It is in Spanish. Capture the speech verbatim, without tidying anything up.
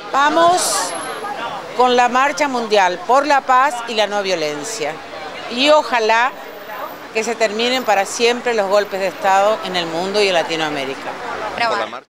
Vamos con la marcha mundial por la paz y la no violencia. Y ojalá que se terminen para siempre los golpes de Estado en el mundo y en Latinoamérica. Bravo.